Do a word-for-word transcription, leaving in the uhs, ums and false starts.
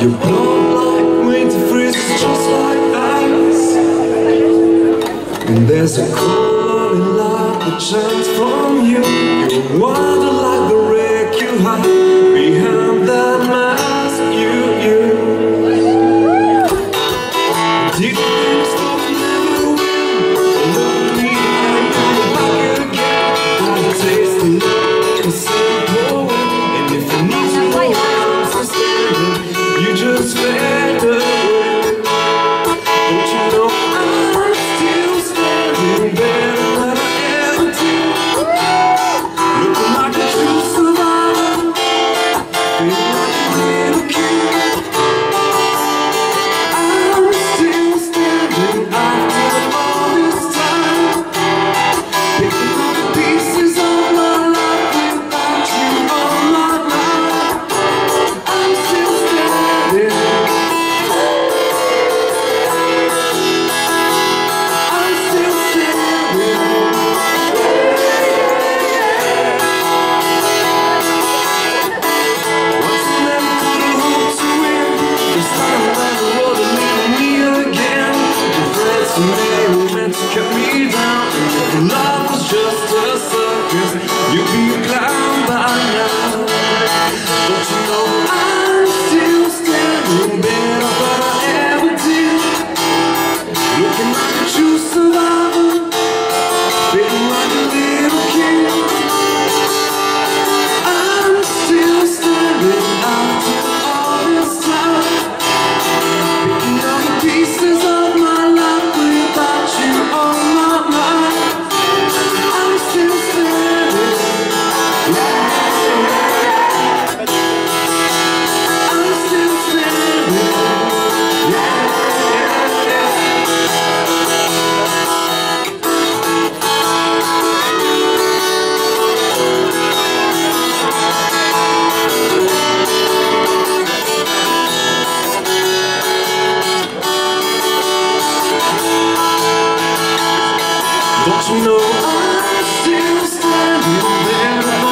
You blow like winter freezes just like ice. And there's a cold in love that shines from you. You wander like the wreck you hide behind that mask. You, you Deep things don't never win. Love me and come back again. Gotta taste it, a simple way. And if you need to know what's standing, you just fade away. Don't you know I'm still standing better than I ever did. Looking like a true survivor, feeling like a little kid. I'm still standing after all this time, picking up the pieces of my life without you on my mind. I'm still standing. I'm still standing. Once I never could have hoped to win. This time around the road and leaving me again. Your friends and they were meant to cut me down. And if love was just a circus, you'd be a clown by now. Don't you know I'm still standing better than I ever did. Looking like a true survivor, feeling like a little kid. I'm still standing after all this time, picking up the pieces of my life without you on my mind. I'm still standing. Yeah. I'm still standing. Yeah. Don't you know I'm still standing there?